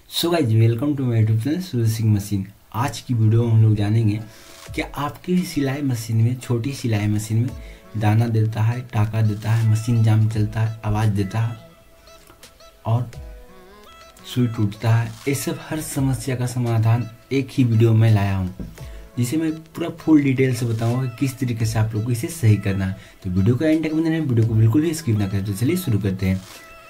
So guys welcome to my YouTube channel Suraj Singh machine. आज की video में हम लोग जानेंगे कि आपकी सिलाई मशीन में, छोटी सिलाई मशीन में दाना देता है, टाका देता है, मशीन जाम चलता है, आवाज़ देता है और सुई टूटता है। ये सब हर समस्या का समाधान एक ही वीडियो में लाया हूँ, जिसे मैं पूरा फुल डिटेल से बताऊंगा कि किस तरीके से आप लोग को इसे सही करना है। तो वीडियो का एंड तक बने रहें, वीडियो को बिल्कुल भी स्किप ना करें। तो चलिए शुरू करते हैं।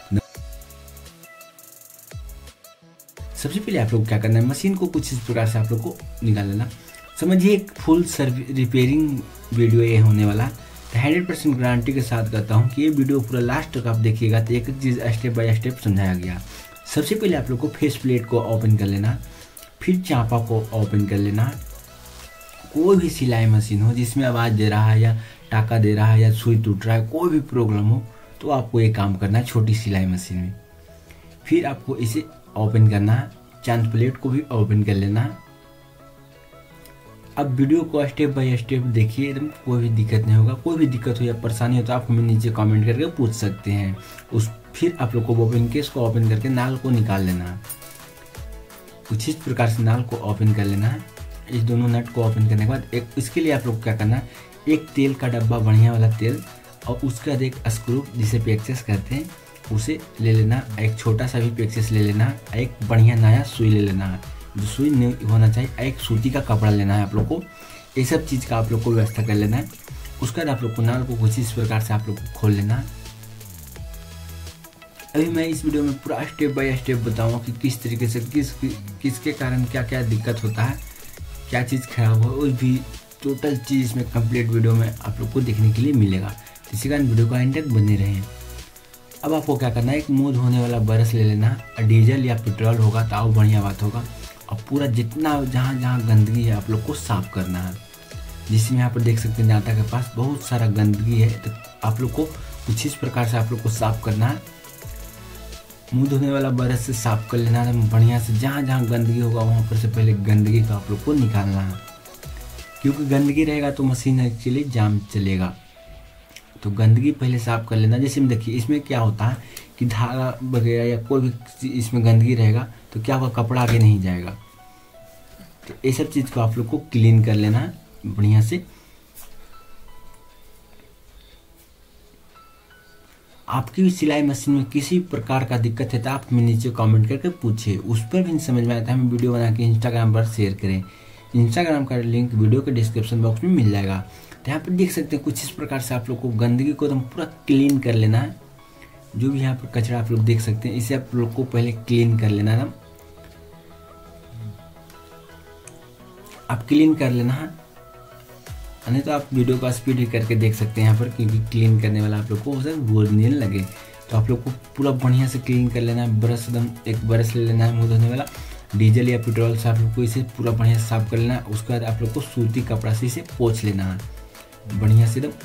सबसे पहले आप लोग क्या करना है, मशीन को कुछ इस प्रकार से आप लोग को निकाल लेना। समझिए एक फुल रिपेयरिंग वीडियो ये होने वाला है। तो 100% गारंटी के साथ कहता हूँ कि ये वीडियो पूरा लास्ट तक आप देखिएगा तो एक एक चीज़ स्टेप बाय स्टेप समझाया गया। सबसे पहले आप लोग को फेस प्लेट को ओपन कर लेना, फिर चापा को ओपन कर लेना। कोई भी सिलाई मशीन हो जिसमें आवाज़ दे रहा है या टाका दे रहा है या सुई टूट रहा है, कोई भी प्रॉब्लम हो तो आपको ये काम करना है छोटी सिलाई मशीन में। फिर आपको इसे ओपन करना है, चांद प्लेट को भी ओपन कर लेना है। अब वीडियो को स्टेप बाय स्टेप देखिए, एकदम कोई भी दिक्कत नहीं होगा। कोई भी दिक्कत हो या परेशानी हो तो आप हमें नीचे कमेंट करके पूछ सकते हैं। फिर आप लोग को ओपन केस को ओपन करके नाल को निकाल लेना है। कुछ इस प्रकार से नाल को ओपन कर लेना है। इस दोनों नट को ओपन करने के बाद इसके लिए आप लोग क्या करना है, एक तेल का डब्बा, बढ़िया वाला तेल, और उसका एक स्क्रू जिसे पेचकस कहते हैं उसे ले लेना। एक छोटा सा भी पेचकस ले लेना। एक बढ़िया नया सुई ले लेना है, जो सुई नहीं होना चाहिए। एक सूती का कपड़ा लेना है आप लोग को। ये सब चीज़ का आप लोग को व्यवस्था कर लेना है। उसके बाद आप लोग को नाल को कुछ इस प्रकार से आप लोग को खोल लेना है। अभी मैं इस वीडियो में पूरा स्टेप बाय स्टेप बताऊँगा कि किस तरीके से किसके कारण क्या क्या दिक्कत होता है, क्या चीज़ खराब हो, उस भी टोटल चीज़ इसमें कंप्लीट वीडियो में आप लोग को देखने के लिए मिलेगा। इसी कारण वीडियो को एंड तक बने रहें। अब आपको क्या करना है, एक मुंह धोने वाला ब्रश ले लेना। डीजल या पेट्रोल होगा तो और बढ़िया बात होगा। और पूरा जितना जहाँ जहाँ गंदगी है आप लोग को साफ़ करना है। जिसमें यहाँ पर देख सकते हैं नाता के पास बहुत सारा गंदगी है, तो आप लोग को कुछ इस प्रकार से आप लोग को साफ़ करना है। मुंह धोने वाला ब्रश से साफ़ कर लेना है बढ़िया से। जहाँ जहाँ गंदगी होगा वहाँ पर से पहले गंदगी का आप लोग को निकालना है, क्योंकि गंदगी रहेगा तो मशीन एक्चुअली जाम चलेगा। तो गंदगी पहले साफ कर लेना। जैसे देखिए इसमें क्या होता है कि धागा वगैरह या कोई भी इसमें गंदगी रहेगा तो क्या होगा, कपड़ा आगे नहीं जाएगा। तो ये सब चीज़ को आप लोग को क्लीन कर लेना है बढ़िया से। आपकी भी सिलाई मशीन में किसी प्रकार का दिक्कत है तो आप हमें नीचे कमेंट करके पूछिए। उस पर भी समझ में आता है, हम वीडियो बना के इंस्टाग्राम पर शेयर करें। इंस्टाग्राम का लिंक वीडियो के डिस्क्रिप्शन बॉक्स में मिल जाएगा। तो यहाँ पर देख सकते हैं कुछ इस प्रकार से आप लोग को गंदगी को एकदम पूरा क्लीन कर लेना है। जो भी यहाँ पर कचरा आप लोग देख सकते हैं इसे आप लोग को पहले क्लीन कर लेना है। आप क्लीन कर लेना है, नहीं तो आप वीडियो को स्पीड ही करके देख सकते हैं यहाँ पर, क्योंकि क्लीन करने वाला आप लोग को बोझ नहीं लगे। तो आप लोग को पूरा बढ़िया से क्लीन कर लेना है। ब्रश एकदम एक ब्रश ले लेना है मुँह धोने वाला, डीजल या पेट्रोल से आप लोग को इसे पूरा बढ़िया से साफ कर लेना है। उसके बाद आप लोग को सूती कपड़ा से इसे पोंछ लेना है बढ़िया से एकदम।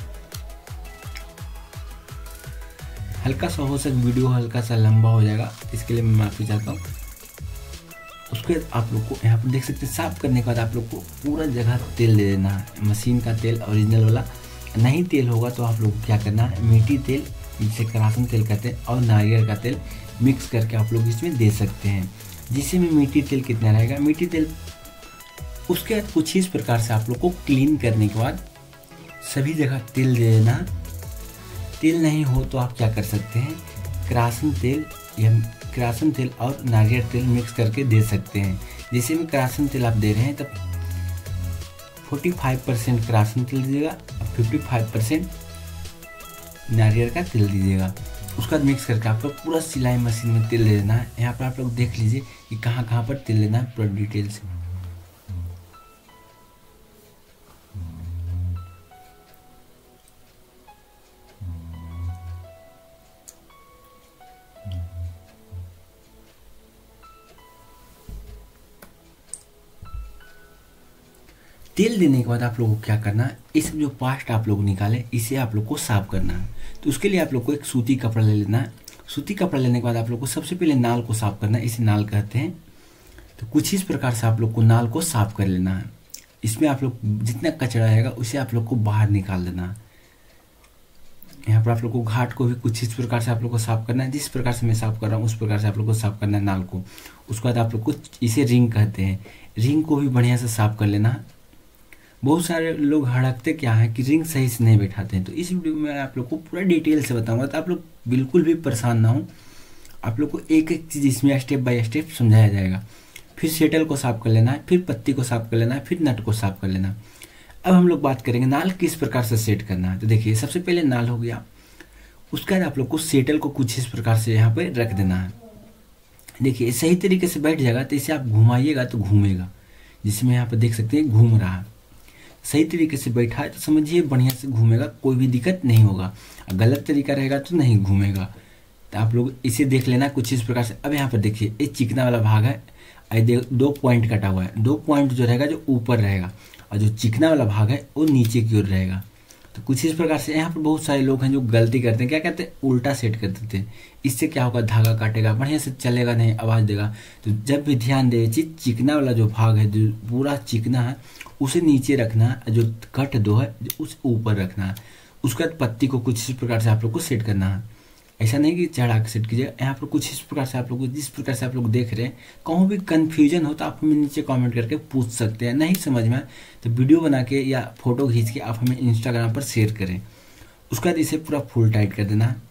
हल्का सा हो सके वीडियो हल्का सा लंबा हो जाएगा, इसके लिए मैं माफ़ी चाहता हूँ। उसके बाद आप लोग को यहाँ पर देख सकते हैं साफ करने के बाद आप लोग को पूरा जगह तेल दे देना है। मशीन का तेल ओरिजिनल वाला, नहीं तेल होगा तो आप लोग को क्या करना है, मीठी तेल जिसे करासन तेल कहते हैं और नारियल का तेल मिक्स करके आप लोग इसमें दे सकते हैं। जिससे में मीठी तेल कितना रहेगा, मीठी तेल। उसके बाद कुछ इस प्रकार से आप लोग को क्लीन करने के बाद सभी जगह तेल दे देना। तेल नहीं हो तो आप क्या कर सकते हैं, करासन तेल या करासन तेल और नारियल तेल मिक्स करके दे सकते हैं। जैसे में करासन तेल आप दे रहे हैं तब 45% करासन तेल दीजिएगा और 55% नारियल का तेल दीजिएगा। उसका मिक्स करके आप लोग पूरा सिलाई मशीन में तेल दे देना है। यहाँ पर आप लोग देख लीजिए कि कहाँ कहाँ पर तेल लेना है पूरा डिटेल से। तेल देने के बाद आप लोगों को क्या करना है, इस जो पास्ट आप लोग निकाले इसे आप लोग को साफ करना है। तो उसके लिए आप लोग को एक सूती कपड़ा ले लेना है। सूती कपड़ा लेने के बाद आप लोग को सबसे पहले नाल को साफ करना है, इसे नाल कहते हैं। तो कुछ इस प्रकार से आप लोग को नाल को साफ कर लेना है। इसमें आप लोग जितना कचरा रहेगा उसे आप लोग को बाहर निकाल देना है। यहाँ पर आप लोग को घाट को भी कुछ इस प्रकार से आप लोग को साफ करना है। जिस प्रकार से मैं साफ कर रहा हूँ उस प्रकार से आप लोग को साफ करना है नाल को। उसके बाद आप लोग को इसे रिंग कहते हैं, रिंग को भी बढ़िया से साफ कर लेना है। बहुत सारे लोग हड़कते क्या है कि रिंग सही से नहीं बैठाते हैं, तो इस वीडियो में मैं आप लोग को पूरा डिटेल से बताऊंगा, तो आप लोग बिल्कुल भी परेशान ना हो। आप लोग को एक एक चीज़ इसमें स्टेप बाय स्टेप समझाया जाएगा। फिर सेटल को साफ कर लेना है, फिर पत्ती को साफ कर लेना है, फिर नट को साफ कर लेना है। अब हम लोग बात करेंगे नाल किस प्रकार से सेट करना है। तो देखिए सबसे पहले नाल हो गया, उसके बाद आप लोग को सेटल को कुछ इस प्रकार से यहाँ पे रख देना है। देखिए सही तरीके से बैठ जाएगा, तो इसे आप घुमाइएगा तो घूमेगा, जिसमें यहाँ पे देख सकते हैं घूम रहा है। सही तरीके से बैठा है तो समझिए बढ़िया से घूमेगा, कोई भी दिक्कत नहीं होगा। गलत तरीका रहेगा तो नहीं घूमेगा। तो आप लोग इसे देख लेना कुछ इस प्रकार से। अब यहाँ पर देखिए ये चिकना वाला भाग है, दो पॉइंट कटा हुआ है, 2 पॉइंट जो रहेगा जो ऊपर रहेगा, और जो चिकना वाला भाग है वो नीचे की ओर रहेगा। तो कुछ इस प्रकार से यहाँ पर बहुत सारे लोग हैं जो गलती करते हैं, क्या कहते हैं उल्टा सेट कर देते हैं। इससे क्या होगा, धागा काटेगा, बढ़िया से चलेगा नहीं, आवाज़ देगा। तो जब भी ध्यान दे चीज चिकना वाला जो भाग है, जो पूरा चिकना है उसे नीचे रखना है, जो कट दो है उसे ऊपर रखना है। उसके बाद पत्ती को कुछ इस प्रकार से आप लोग को सेट करना है। ऐसा नहीं कि चढ़ा के सेट कीजिए, यहाँ पर कुछ इस प्रकार से आप लोग को, जिस प्रकार से आप लोग देख रहे हैं, कहूँ भी कन्फ्यूजन हो तो आप हमें नीचे कमेंट करके पूछ सकते हैं। नहीं समझ में तो वीडियो बना के या फोटो खींच के आप हमें इंस्टाग्राम पर शेयर करें। उसके बाद इसे पूरा फुल टाइट कर देना है।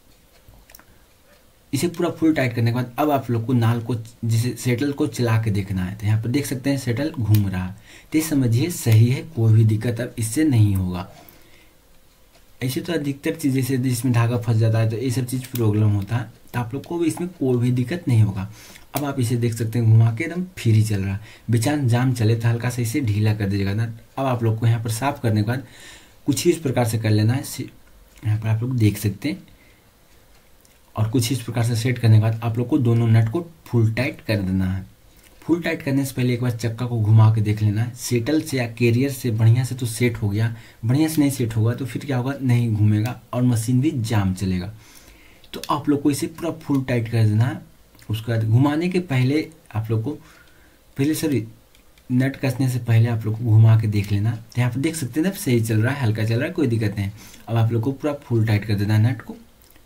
इसे पूरा फुल टाइट करने के बाद अब आप लोग को नाल को, जिसे सेटल को चला के देखना है। तो यहाँ पर देख सकते हैं सेटल घूम रहा है, तो समझिए सही है, कोई भी दिक्कत अब इससे नहीं होगा। ऐसे तो अधिकतर चीज़ जैसे जिसमें धागा फंस जाता है तो ये सब चीज़ प्रॉब्लम होता है, तो आप लोग को भी इसमें कोई भी दिक्कत नहीं होगा। अब आप इसे देख सकते हैं घुमा के एकदम फ्री चल रहा है। बेचान जाम चले तो हल्का सा इसे ढीला कर दीजिएगा ना। अब आप लोग को यहाँ पर साफ करने के बाद कुछ ही इस प्रकार से कर लेना है, यहाँ पर आप लोग देख सकते हैं। और कुछ इस प्रकार से सेट करने के बाद आप लोग को दोनों नट को फुल टाइट कर देना है। फुल टाइट करने से पहले एक बार चक्का को घुमा के देख लेना है, सेटल से या कैरियर से बढ़िया से तो सेट हो गया। बढ़िया से नहीं सेट होगा तो फिर क्या होगा, नहीं घूमेगा और मशीन भी जाम चलेगा। तो आप लोग को इसे पूरा फुल टाइट कर देना है। उसके बाद घुमाने के पहले आप लोग को नट कसने से पहले आप लोग को घुमा के देख लेना। तो यहाँ पर देख सकते हैं ना सही चल रहा है, हल्का चल रहा है, कोई दिक्कत नहीं। अब आप लोग को पूरा फुल टाइट कर देना है नट को।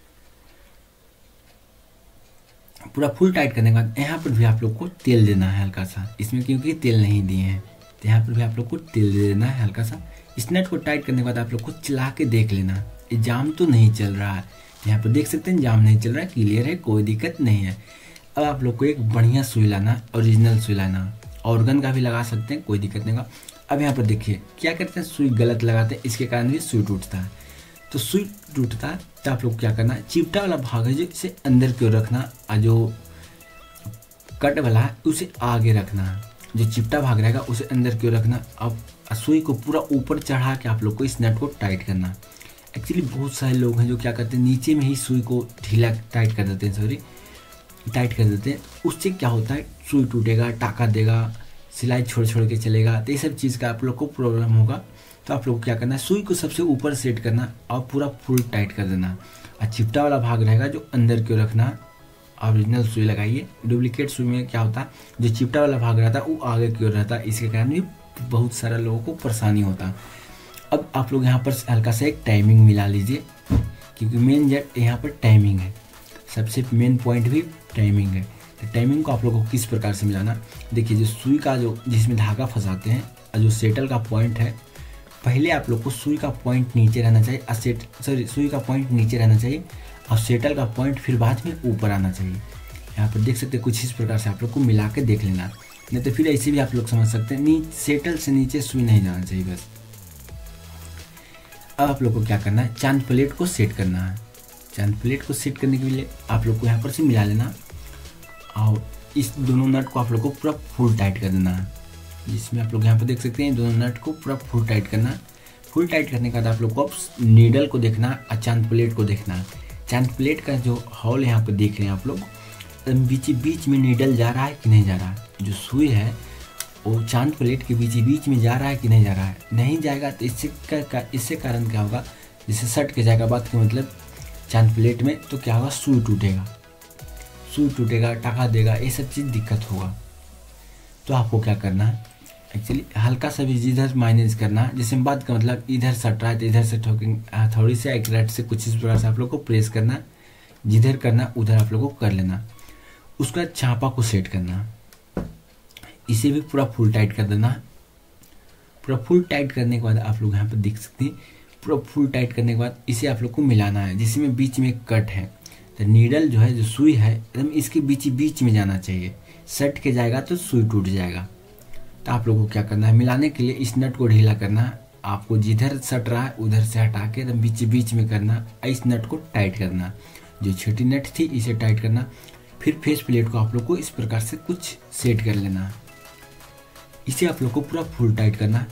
पूरा फुल टाइट करने के बाद यहाँ पर भी आप लोग को तेल देना है हल्का सा, इसमें क्योंकि तेल नहीं दिए हैं तो यहाँ पर भी आप लोग को तेल दे देना है हल्का सा। इस नट को टाइट करने के बाद आप लोग को चला के देख लेना, ये जाम तो नहीं चल रहा है। यहाँ पर देख सकते हैं जाम नहीं चल रहा है, क्लियर है, कोई दिक्कत नहीं है। अब आप लोग को एक बढ़िया सुई लाना, ओरिजिनल सुई लाना, ऑर्गन का भी लगा सकते हैं, कोई दिक्कत नहीं होगा। अब यहाँ पर देखिए क्या करते हैं, सुई गलत लगाते हैं, इसके कारण भी सुई टूटता है। तो सुई टूटता है तो आप लोग क्या करना है, चिपटा वाला भाग है जो इसे अंदर की ओर रखना, और जो कट वाला है उसे आगे रखना है। जो चिपटा भाग रहेगा उसे अंदर की ओर रखना। अब सुई को पूरा ऊपर चढ़ा के आप लोग को इस नट को टाइट करना। एक्चुअली बहुत सारे लोग हैं जो क्या करते हैं, नीचे में ही सुई को ढीला टाइट कर देते हैं, टाइट कर देते हैं। उससे क्या होता है, सुई टूटेगा, टाका देगा, सिलाई छोड़ छोड़ के चलेगा, तो ये सब चीज़ का आप लोग को प्रॉब्लम होगा। तो आप लोग को क्या करना है, सुई को सबसे ऊपर सेट करना और पूरा फुल टाइट कर देना। और चिपटा वाला भाग रहेगा जो अंदर की ओर रखना, ओरिजिनल सुई लगाइए। डुप्लीकेट सुई में क्या होता है, जो चिपटा वाला भाग रहता है वो आगे की ओर रहता है, इसके कारण भी बहुत सारे लोगों को परेशानी होता है। अब आप लोग यहाँ पर हल्का सा एक टाइमिंग मिला लीजिए, क्योंकि मेन यहाँ पर टाइमिंग है, सबसे मेन पॉइंट भी टाइमिंग है। तो टाइमिंग को आप लोगों को किस प्रकार से मिलाना, देखिए जो सुई का जो जिसमें धागा फंसाते हैं और जो सेटल का पॉइंट है, पहले आप लोग को सुई का पॉइंट नीचे रहना चाहिए, सुई का पॉइंट नीचे रहना चाहिए और सेटल का पॉइंट फिर बाद में ऊपर आना चाहिए। यहाँ पर देख सकते हैं, कुछ इस प्रकार से आप लोग को मिला के देख लेना, नहीं तो फिर ऐसे भी आप लोग समझ सकते हैं, सेटल से नीचे सुई नहीं जाना चाहिए बस। अब आप लोग को क्या करना है, चांद प्लेट को सेट करना है। चांद प्लेट को सेट करने के लिए आप लोग को यहाँ पर से मिला लेना और इस दोनों नट को आप लोग को पूरा फुल टाइट कर देना है, जिसमें आप लोग यहाँ पर देख सकते हैं दोनों नट को पूरा फुल टाइट करना है। फुल टाइट करने के बाद आप लोग को नीडल को देखना और चांद प्लेट को देखना है। चांद प्लेट का जो हॉल यहाँ पर देख रहे हैं आप लोग, बीच में नीडल जा रहा है कि नहीं जा रहा है, जो सुई है वो चांद प्लेट के बीच में जा रहा है कि नहीं जा रहा है। नहीं जाएगा तो इससे कारण क्या होगा, जैसे सट के जाएगा, बात का मतलब चांद प्लेट में, तो क्या होगा, सुई टूटेगा, टाका देगा, ये सब चीज़ दिक्कत होगा। तो आपको क्या करना है, एक्चुअली हल्का सा भी जिधर माइनस करना है, जैसे बात का मतलब इधर सट रहा है तो इधर से थोड़ी सी एक्यूरेट से कुछ इस प्रकार से आप लोग को प्रेस करना, जिधर करना उधर आप लोग को कर लेना। उसका चापा को सेट करना, इसे भी पूरा फुल टाइट कर देना। पूरा फुल टाइट करने के बाद आप लोग यहाँ पर देख सकते हैं, पूरा फुल टाइट करने के बाद इसे आप लोग को मिलाना है, जिसमें बीच में कट है। तो नीडल जो है, जो सुई है, एकदम इसके बीच में जाना चाहिए। सट के जाएगा तो सुई टूट जाएगा। तो आप लोगों को क्या करना है, मिलाने के लिए इस नट को ढीला करना है। आपको जिधर सट रहा है उधर से हटा के एकदम बीच में करना, इस नट को टाइट करना। जो छोटी नट थी इसे टाइट करना। फिर फेस प्लेट को आप लोग को इस प्रकार से कुछ सेट कर लेना। इसे आप लोग को पूरा फुल टाइट करना।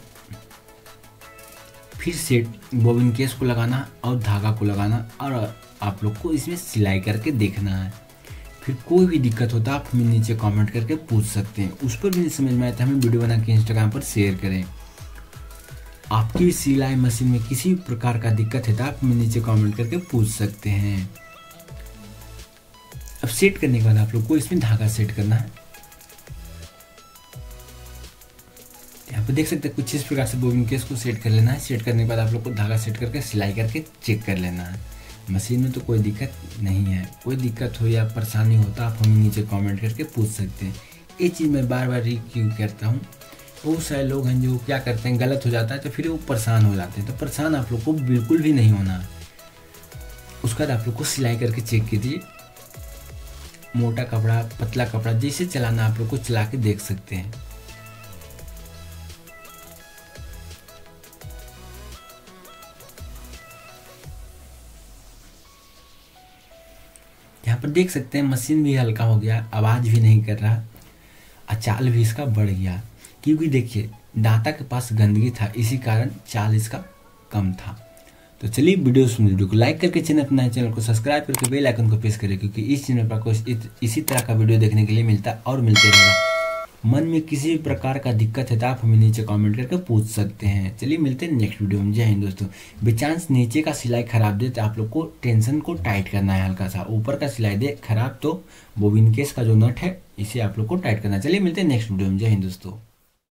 फिर सेट बॉबिन केस को लगाना और धागा को लगाना, और आप लोग को इसमें सिलाई करके देखना है। फिर कोई भी दिक्कत होता है आप हमें नीचे कमेंट करके पूछ सकते हैं। उस पर भी नहीं समझ में आया तो हमें वीडियो बना के इंस्टाग्राम पर शेयर करें। आपकी सिलाई मशीन में किसी प्रकार का दिक्कत है तो आप हमें नीचे कमेंट करके पूछ सकते हैं। अब सेट करने के बाद आप लोग को इसमें धागा सेट करना है। यहाँ पे देख सकते हैं कुछ इस प्रकार से बॉबिन केस को सेट कर लेना है। सेट करने के बाद आप लोग को धागा सेट करके सिलाई करके चेक कर लेना है। मशीन में तो कोई दिक्कत नहीं है। कोई दिक्कत हो या परेशानी हो तो आप हमें नीचे कमेंट करके पूछ सकते हैं। ये चीज़ मैं बार बार रिक्यू करता हूँ। बहुत सारे लोग हैं जो क्या करते हैं, गलत हो जाता है तो फिर वो परेशान हो जाते हैं। तो परेशान आप लोग को बिल्कुल भी नहीं होना। उसके बाद आप लोग को सिलाई करके चेक कीजिए। मोटा कपड़ा, पतला कपड़ा, जैसे चलाना आप लोग को चला के देख सकते हैं। यहाँ पर देख सकते हैं मशीन भी हल्का हो गया, आवाज़ भी नहीं कर रहा, और चाल भी इसका बढ़ गया। क्योंकि देखिए दांता के पास गंदगी था, इसी कारण चाल इसका कम था। तो चलिए वीडियो को लाइक करके अपना चैनल को सब्सक्राइब करके बेल आइकन को प्रेस करें, क्योंकि इस चैनल पर आपको इसी तरह का वीडियो देखने के लिए मिलता है और मिलते रहेगा। मन में किसी भी प्रकार का दिक्कत है तो आप हमें नीचे कमेंट करके पूछ सकते हैं। चलिए मिलते हैं नेक्स्ट वीडियो में। जय हिंद दोस्तों। बेचांस नीचे का सिलाई खराब दे तो आप लोग को टेंशन को टाइट करना है हल्का सा। ऊपर का सिलाई दे खराब तो बॉबिन केस का जो नट है इसे आप लोग को टाइट करना है। चलिए मिलते हैं नेक्स्ट वीडियो में। जय हिंद दोस्तों।